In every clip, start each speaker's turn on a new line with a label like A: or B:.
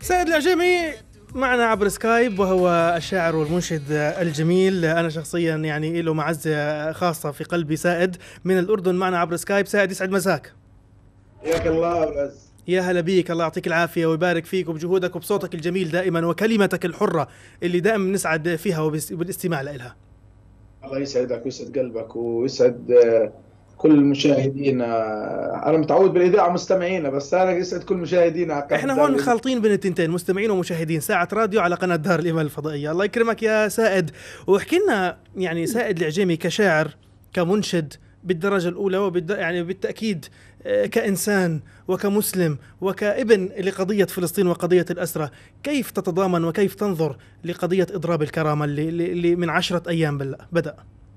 A: سيد العجيمي معنا عبر سكايب، وهو الشاعر والمنشد الجميل. أنا شخصيا يعني له معزة خاصة في قلبي. سائد من الأردن معنا عبر سكايب. سائد يسعد مساك.
B: حياك الله والعز.
A: يا هلا بيك، الله يعطيك العافية ويبارك فيك وبجهودك وبصوتك الجميل دائما وكلمتك الحرة اللي دائما نسعد فيها وبالاستماع لها.
B: الله يسعدك ويسعد قلبك ويسعد كل مشاهدينا. انا متعود بالاذاعه مستمعينا، بس انا يسعد كل مشاهدينا على قناه
A: احنا
B: دار
A: هون
B: الإذاعة.
A: خالطين بين التنتين، مستمعين ومشاهدين، ساعة راديو على قناة دار الإيمان الفضائية. الله يكرمك يا سائد. واحكي لنا يعني سائد العجيمي كشاعر، كمنشد بالدرجة الأولى، يعني بالتأكيد كإنسان وكمسلم وكابن لقضية فلسطين وقضية الأسرة، كيف تتضامن وكيف تنظر لقضية إضراب الكرامة اللي من 10 أيام بدأ؟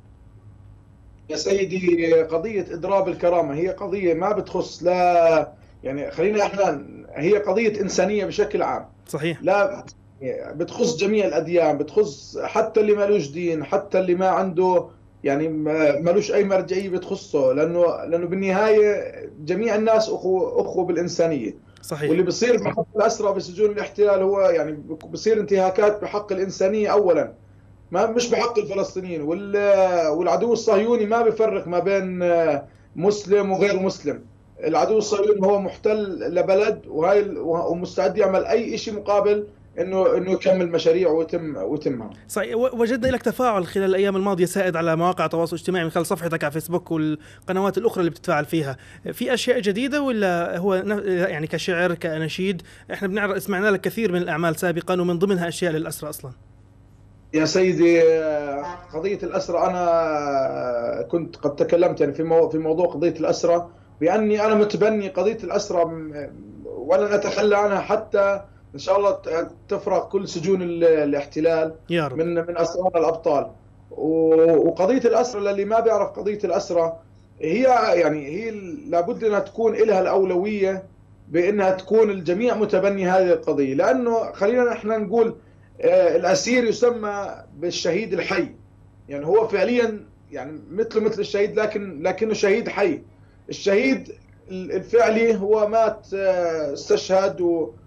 B: يا سيدي، قضيه اضراب الكرامه هي قضيه ما بتخص، لا يعني خلينا احنا، هي قضيه انسانيه بشكل عام.
A: صحيح.
B: لا بتخص جميع الاديان، بتخص حتى اللي مالوش دين، حتى اللي ما عنده يعني مالوش اي مرجعيه بتخصه، لانه بالنهايه جميع الناس اخوه بالانسانيه.
A: صحيح.
B: واللي بصير بحق الاسرى بسجون الاحتلال هو يعني بصير انتهاكات بحق الانسانيه اولا، ما مش بحق الفلسطينيين. والعدو الصهيوني ما بيفرق ما بين مسلم وغير مسلم. العدو الصهيوني هو محتل لبلد، ومستعد يعمل اي شيء مقابل انه يكمل مشاريع ويتمها.
A: صحيح. وجدنا لك تفاعل خلال الايام الماضيه سائد على مواقع التواصل الاجتماعي من خلال صفحتك على فيسبوك والقنوات الاخرى اللي بتتفاعل فيها. في اشياء جديده ولا هو يعني كشعر كنشيد؟ احنا بنعرف سمعنا لك كثير من الاعمال سابقا ومن ضمنها اشياء للاسرى اصلا.
B: يا سيدي، قضية الأسرة أنا كنت قد تكلمت يعني في موضوع قضية الأسرة، بأني أنا متبني قضية الأسرة ولن أتخلى عنها حتى إن شاء الله تفرغ كل سجون الاحتلال
A: يا رب.
B: من أسرانا الأبطال. وقضية الأسرة للي ما بيعرف قضية الأسرة، هي لابد أنها تكون لها الأولوية، بأنها تكون الجميع متبني هذه القضية. لأنه خلينا إحنا نقول الأسير يسمى بالشهيد الحي، يعني هو فعليا يعني مثل الشهيد، لكنه شهيد حي. الشهيد الفعلي هو مات، استشهد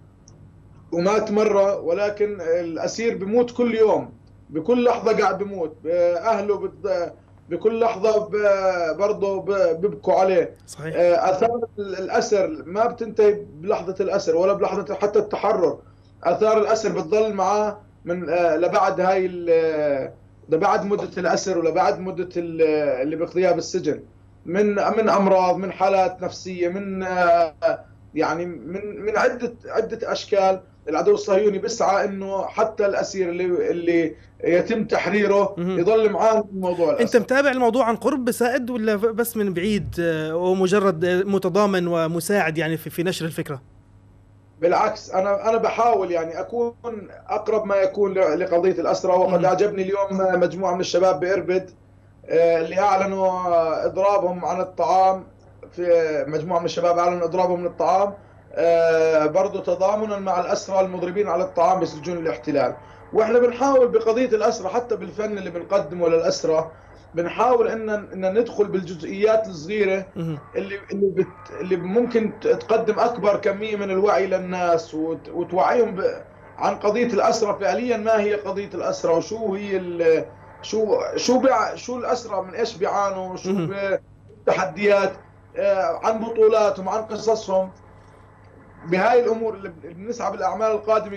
B: ومات مرة، ولكن الأسير بيموت كل يوم، بكل لحظة قاعد بيموت. أهله بكل لحظة برضه بيبكوا عليه.
A: صحيح.
B: آثار الأسر ما بتنتهي بلحظة الأسر ولا بلحظة حتى التحرر. آثار الأسر بتضل معاه من لبعد لبعد مدة الأسر ولبعد مدة اللي بيقضيها بالسجن، من أمراض، من حالات نفسية، من يعني من عدة أشكال. العدو الصهيوني بيسعى إنه حتى الأسير اللي يتم تحريره يضل معاه موضوع الأسر.
A: أنت متابع الموضوع عن قرب سائد ولا بس من بعيد ومجرد متضامن ومساعد يعني في نشر الفكرة؟
B: بالعكس، انا بحاول يعني اكون اقرب ما يكون لقضيه الاسرى. وقد اعجبني اليوم مجموعه من الشباب باربد اللي اعلنوا اضرابهم عن الطعام. في مجموعه من الشباب اعلنوا اضرابهم من الطعام برضه تضامنا مع الاسرى المضربين على الطعام بسجون الاحتلال. واحنا بنحاول بقضيه الاسرى حتى بالفن اللي بنقدمه للاسرى، بنحاول ان ندخل بالجزئيات الصغيره اللي ممكن تقدم اكبر كميه من الوعي للناس وتوعيهم عن قضيه الاسرى فعليا. ما هي قضيه الاسرى وشو هي شو الاسرى من ايش بيعانوا، شو التحديات، عن بطولاتهم، عن قصصهم. بهاي الامور اللي بنسعى بالاعمال القادمه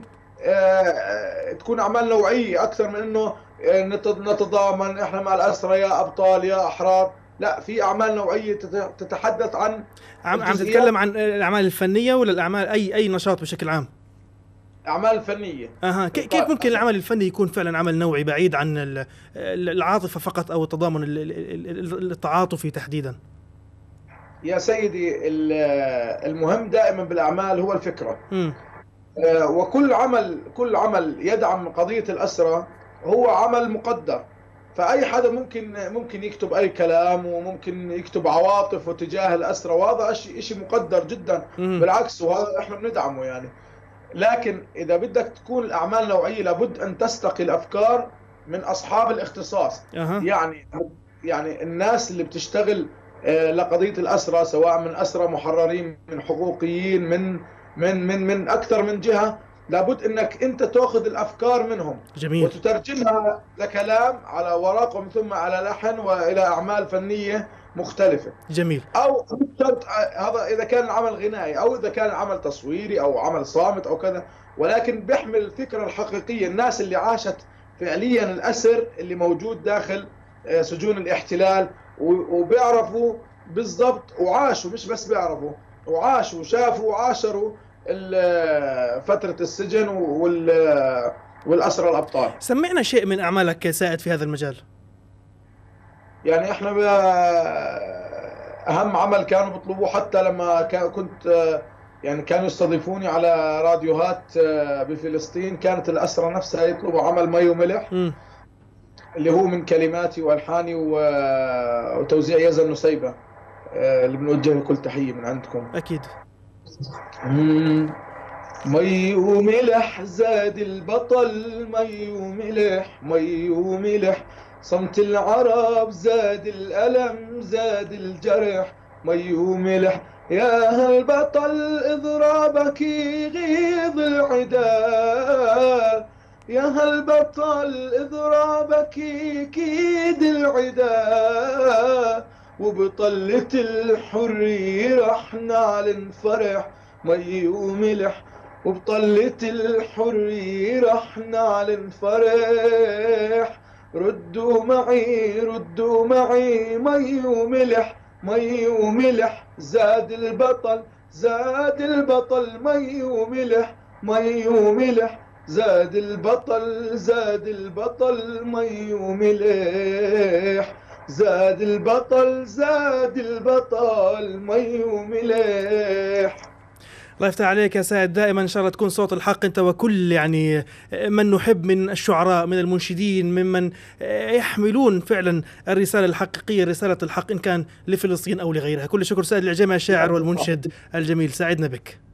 B: تكون اعمال نوعيه اكثر من انه نتضامن احنا مع الاسرى يا ابطال يا احرار. لا، في اعمال نوعيه تتحدث عن
A: عم تتكلم عن الاعمال الفنيه ولا الاعمال اي نشاط بشكل عام؟
B: اعمال فنيه.
A: كيف ممكن العمل الفني يكون فعلا عمل نوعي بعيد عن العاطفه فقط او التضامن التعاطفي تحديدا؟
B: يا سيدي، المهم دائما بالاعمال هو الفكره. وكل عمل يدعم قضيه الاسرى هو عمل مقدر. فاي حدا ممكن يكتب اي كلام، وممكن يكتب عواطفه تجاه الاسرى، وهذا شيء مقدر جدا. بالعكس، وهذا احنا بندعمه يعني. لكن اذا بدك تكون الاعمال نوعيه لابد ان تستقي الافكار من اصحاب الاختصاص. يعني الناس اللي بتشتغل لقضيه الاسرى، سواء من اسرى محررين، من حقوقيين، من اكثر من جهه. لابد انك انت تاخذ الافكار منهم
A: جميل.
B: وتترجمها لكلام على ورق ومن ثم على لحن والى اعمال فنيه مختلفه.
A: جميل.
B: او هذا اذا كان العمل غنائي او اذا كان عمل تصويري او عمل صامت او كذا، ولكن بيحمل الفكره الحقيقيه، الناس اللي عاشت فعليا الاسر اللي موجود داخل سجون الاحتلال وبيعرفوا بالضبط وعاشوا، مش بس بيعرفوا، وعاشوا وشافوا وعاشروا فترة السجن والأسرى الأبطال.
A: سمعنا شيء من أعمالك سائد في هذا المجال.
B: يعني احنا أهم عمل كانوا بيطلبوه حتى لما كنت يعني كانوا يستضيفوني على راديوهات بفلسطين، كانت الأسرى نفسها يطلبوا عمل مي وملح اللي هو من كلماتي وألحاني وتوزيع يزن نسيبة، اللي بنوجه له كل تحية من عندكم.
A: أكيد.
B: مي وملح زاد البطل، مي وملح مي وملح، صمت العرب زاد الألم زاد الجرح، مي وملح يا هالبطل إضرابك يغيظ العدا، يا هالبطل إضرابك يكيد العدا، وبطلة الحرية رح نعلن فرح، مي وملح وبطلة الحرية رح نعلن فرح، ردوا معي مي وملح مي وملح، زاد البطل زاد البطل، مي وملح مي وملح، زاد البطل زاد البطل، مي وملح، زاد البطل زاد البطل، مي وملح.
A: الله يفتح عليك يا سائد، دائما إن شاء الله تكون صوت الحق أنت وكل يعني من نحب من الشعراء من المنشدين ممن يحملون فعلا الرسالة الحقيقية، رسالة الحق إن كان لفلسطين أو لغيرها. كل شكر سائد العجيمي الشاعر والمنشد الجميل، سعدنا بك.